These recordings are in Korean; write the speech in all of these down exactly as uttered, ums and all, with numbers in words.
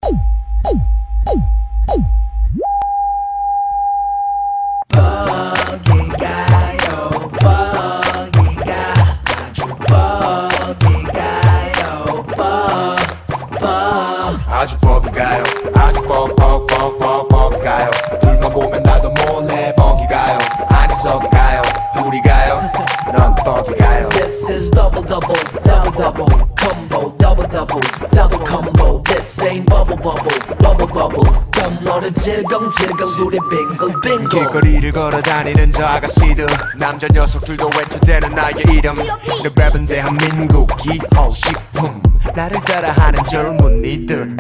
버기가요 버기가 아주 버기가요 버버 아주 버기가요 아주 버버버버 버기가요 둘만 보면 나도 몰래 버기가요 아니 썩이가요 우리 가요 넌 버기가요. This is double double double double combo double double double combo This ain't bubble bubble bubble bubble 껌 너를 질겅질겅 둘이 빙글 빙글 길거리를 걸어다니는 저 아가씨들 남자 녀석들도 외쳐대는 나의 이름 내 랩은 대한민국 기호식품 나를 따라하는 젊은이들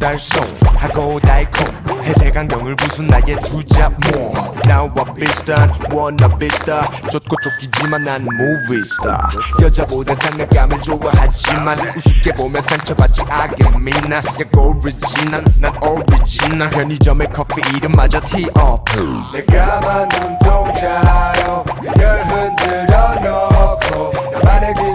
알쏭달쏭하고 달콤 회색 안경을 부순 나의 두잡모 나와 비슷한 워너비스타 쫓고 쫓기지만 난 무비스타 여자보다 장난감을 좋아하지만 우습게 보면 상처받지 않겠미나 야 오리지널 난 오리지널 편의점의 커피 이름마저 티업 내가 만든 동자요 그녀를 흔들어 놓고 나만의 긴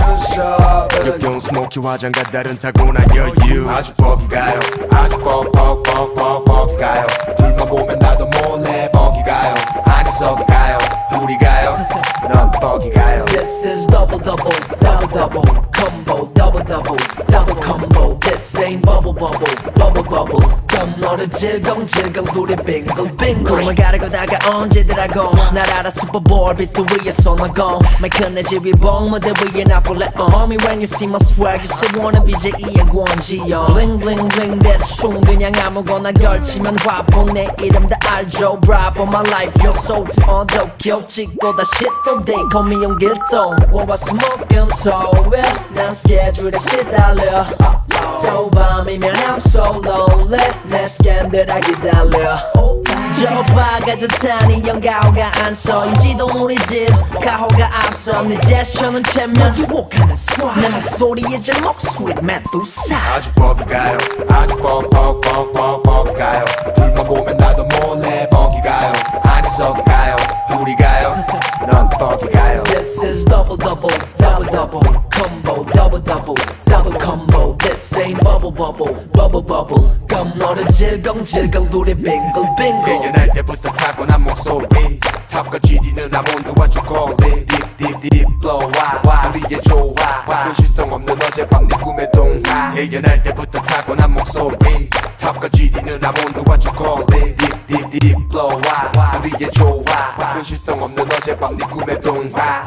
속눈썹은 역겨운 스모키 화장과 다른 타고난 여유 아주 버기가요 아주 버버버버 버기가요 둘만 보면 나도 몰래 버기가요 아니 썩이가요 우리 가요 넌 버기가요. This is double double double double combo double double double combo This ain't bubble bubble bubble bubble 껌 너를 질겅질겅 둘이 빙글 빙글 꿈을 가르고 다가 언제더라고 날 알아 슈퍼볼 비트 위에 손나고 말 큰 내 집 위 봉무대 위에 나폴레 Homie when you see my swag you say wanna be 제이의 권지요 Bling bling bling 대충 그냥 아무거나 걸치면 화봉 내 이름 다 알죠 Bravo my life you're so too 어둡고 찍고 다시 또 they call me 용길동 와와 스모king tower 난 스케줄에 시달려 저 밤이면 I'm so lonely 내 스캔들아 기다려 저 오빠가 좋다니 영가호가 안서 인지도 우리 집 가호가 앞서 내 제스처는 체면 유혹하는 스쿼드 내 목소리에 제목 스윗 메두사 아주 버기가요 아주 버버버버 버기가요 둘만 보면 나도 몰래 버기가요 아니 썩이가요 우리 가요 넌 버기가요. This is double double double double combo double double double combo This ain't bubble bubble bubble bubble 껌 너를 질겅질겅 둘이 빙글 빙글 태어날 때부터 타고난 목소리 탑과 지디는 아몬드와 초콜릿 딥딥딥 blow 와 우리의 조화 현실성 없는 어젯밤 네 꿈의 동화 태어날 때부터 타고난 목소리 탑과 지디는 아몬드와 초콜릿 딥딥딥 blow 와 우리의 조화 현실성 없는 어젯밤 네 꿈의 동화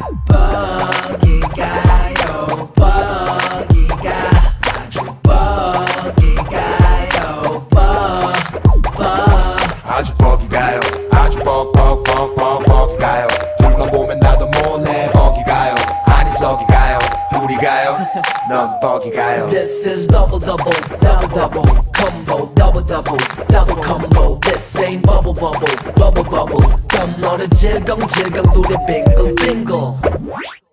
버기가요 버기가 아주 버기가요 버버 아주 버기가요 아주 버버버버 버기가요 둘만 보면 나도 몰래 버기가요 아니 썩이가요 우리 가요 넌 버기가요. This is double double double double combo double double double combo This ain't bubble bubble bubble bubble 껌 너를 질겅질겅 둘이 빙글 빙글